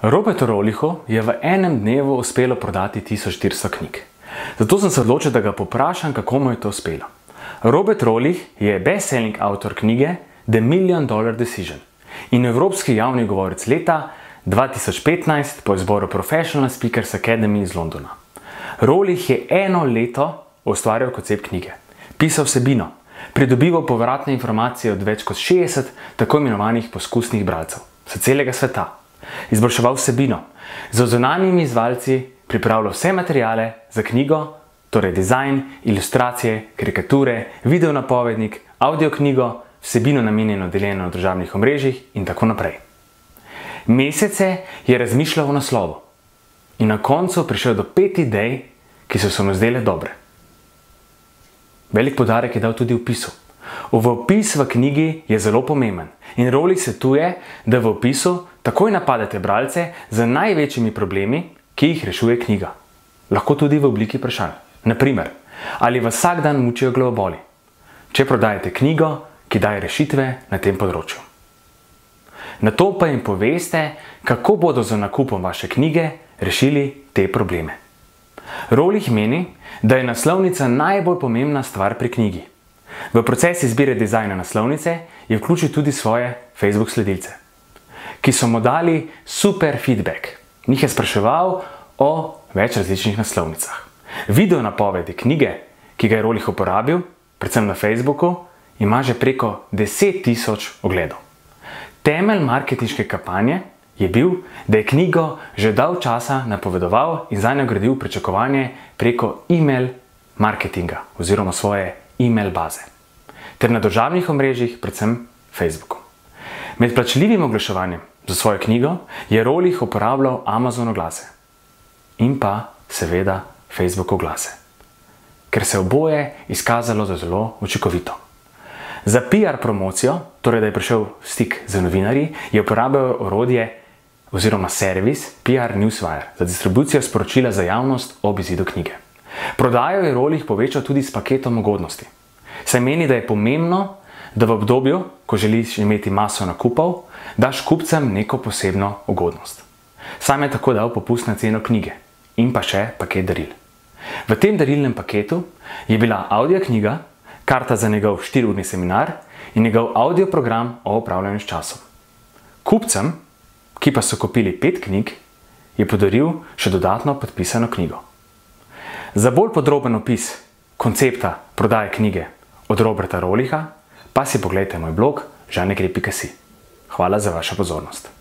Robertu Rollichu je v enem dnevu uspelo prodati 1400 knjig. Zato sem se odločil, da ga poprašam, kako mu je to uspelo. Robert Rollich je best-selling avtor knjige The $1 Million Decision in evropski javni govorec leta 2015 po izboru Professional Speakers Academy iz Londona. Rollich je eno leto ustvarjal koncept knjige, pisal vsebino, pridobival povratne informacije od več kot 60 tako imenovanih poskusnih bralcev s celega sveta, izboljševal vsebino, z zunanjimi izvajalci pripravljal vse materijale za knjigo, torej dizajn, ilustracije, karikature, videonapovednik, audioknjigo, vsebino namenjeno deljenju na družabnih omrežjih in tako naprej. Mesece je razmišljal o naslovu in na koncu prišel do 5 idej, ki so se mu zdele dobre. Velik poudarek je dal tudi opisu. Opis v knjigi je zelo pomemben in Rollich svetuje, da v opisu takoj napadete bralce z največjimi problemi, ki jih rešuje knjiga. Lahko tudi v obliki vprašanj. Naprimer, ali vas vsak dan mučijo glavoboli, če prodajate knjigo, ki daje rešitve na tem področju. Nato pa jim poveste, kako bodo z nakupom vaše knjige rešili te probleme. Rollich meni, da je naslovnica najbolj pomembna stvar pri knjigi. V proces izbire dizajna naslovnice je vključil tudi svoje Facebook sledilce, ki so mu dali super feedback. Njih je spraševal o več različnih naslovnicah. Video napovedi knjige, ki ga je Rollich uporabil, predvsem na Facebooku, ima že preko 10 000 ogledov. Temelj marketinške kampanje je bil, da je knjigo že dalj časa napovedoval in zanjo gradil pričakovanje preko e-mail marketinga oziroma svoje e-mail baze ter na družabnih omrežjih, predvsem Facebooku. Med plačljivim oglaševanjem za svojo knjigo je Rollich uporabljal Amazon oglase in pa seveda Facebook oglase, ker se oboje izkazalo za zelo učinkovito. Za PR promocijo, torej da je prišel v stik z novinarji, je uporabljal orodje oziroma servis PR Newswire za distribucijo sporočila za javnost ob izidu knjige. Prodajo je Rollich povečal tudi s paketom ugodnosti. Saj meni, da je pomembno, da v obdobju, ko želiš imeti maso nakupov, daš kupcem neko posebno ugodnost. Sam je tako dal popust na ceno knjige in pa še paket daril. V tem darilnem paketu je bila audioknjiga, karta za njegov 4-urni seminar in njegov audioprogram o upravljanju s časom. Kupcem, ki pa so kupili 5 knjig, je podaril še dodatno podpisano knjigo. Za bolj podroben opis koncepta prodaje knjige od Roberta Rollicha pa si pogledajte moj blog žanegre.si. Hvala za vašo pozornost.